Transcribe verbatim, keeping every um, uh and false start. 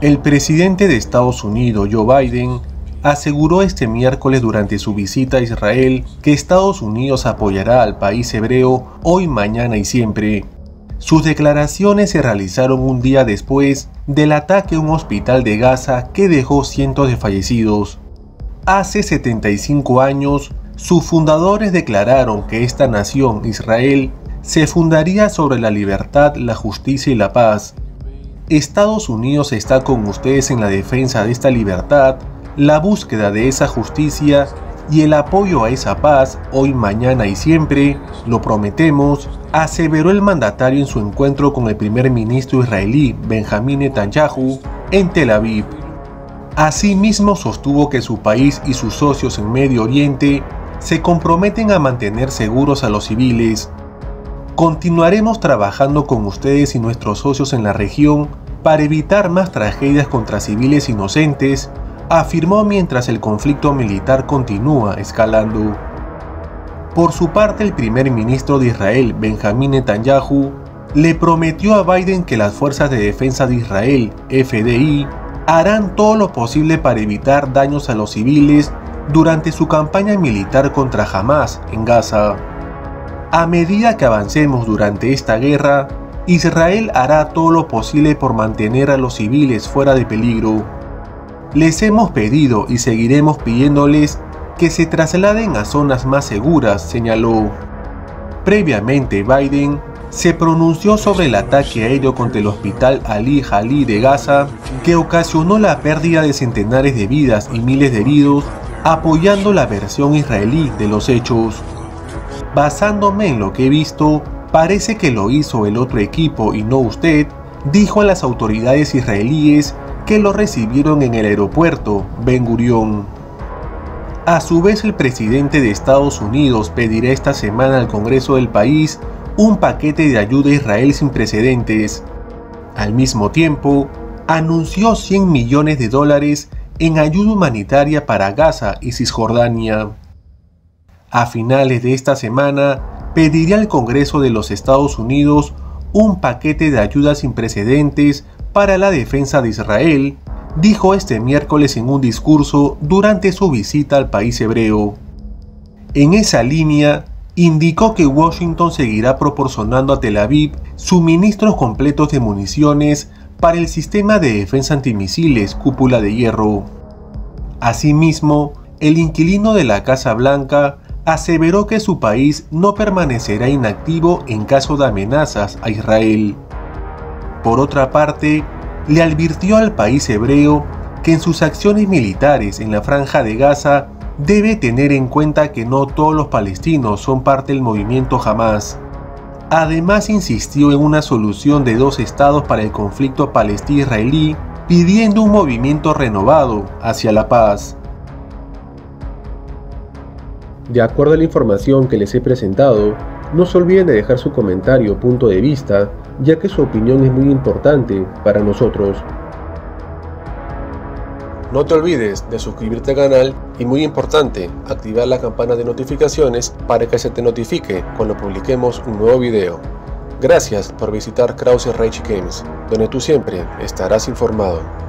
El presidente de Estados Unidos, Joe Biden, aseguró este miércoles durante su visita a Israel que Estados Unidos apoyará al país hebreo hoy, mañana y siempre. Sus declaraciones se realizaron un día después del ataque a un hospital de Gaza que dejó cientos de fallecidos. Hace setenta y cinco años, sus fundadores declararon que esta nación, Israel, se fundaría sobre la libertad, la justicia y la paz. Estados Unidos está con ustedes en la defensa de esta libertad, la búsqueda de esa justicia y el apoyo a esa paz hoy, mañana y siempre, lo prometemos, aseveró el mandatario en su encuentro con el primer ministro israelí Benjamín Netanyahu en Tel Aviv. Asimismo sostuvo que su país y sus socios en Medio Oriente se comprometen a mantener seguros a los civiles. Continuaremos trabajando con ustedes y nuestros socios en la región para evitar más tragedias contra civiles inocentes, afirmó mientras el conflicto militar continúa escalando. Por su parte, el primer ministro de Israel, Benjamín Netanyahu, le prometió a Biden que las Fuerzas de Defensa de Israel, F D I, harán todo lo posible para evitar daños a los civiles durante su campaña militar contra Hamas en Gaza. A medida que avancemos durante esta guerra, Israel hará todo lo posible por mantener a los civiles fuera de peligro. Les hemos pedido y seguiremos pidiéndoles que se trasladen a zonas más seguras, señaló. Previamente, Biden se pronunció sobre el ataque aéreo contra el hospital Ali Jalí de Gaza, que ocasionó la pérdida de centenares de vidas y miles de heridos, apoyando la versión israelí de los hechos. Basándome en lo que he visto, parece que lo hizo el otro equipo y no usted, dijo a las autoridades israelíes que lo recibieron en el aeropuerto Ben Gurión. A su vez, el presidente de Estados Unidos pedirá esta semana al Congreso del país un paquete de ayuda a Israel sin precedentes. Al mismo tiempo, anunció cien millones de dólares en ayuda humanitaria para Gaza y Cisjordania. A finales de esta semana, pedirá al Congreso de los Estados Unidos un paquete de ayuda sin precedentes para la defensa de Israel, dijo este miércoles en un discurso durante su visita al país hebreo. En esa línea, indicó que Washington seguirá proporcionando a Tel Aviv suministros completos de municiones para el sistema de defensa antimisiles Cúpula de Hierro. Asimismo, el inquilino de la Casa Blanca aseveró que su país no permanecerá inactivo en caso de amenazas a Israel. Por otra parte, le advirtió al país hebreo que en sus acciones militares en la Franja de Gaza debe tener en cuenta que no todos los palestinos son parte del movimiento Hamas. Además, insistió en una solución de dos estados para el conflicto palestino-israelí, pidiendo un movimiento renovado hacia la paz. De acuerdo a la información que les he presentado, no se olviden de dejar su comentario o punto de vista, ya que su opinión es muy importante para nosotros. No te olvides de suscribirte al canal y, muy importante, activar la campana de notificaciones para que se te notifique cuando publiquemos un nuevo video. Gracias por visitar Krause Rage Games, donde tú siempre estarás informado.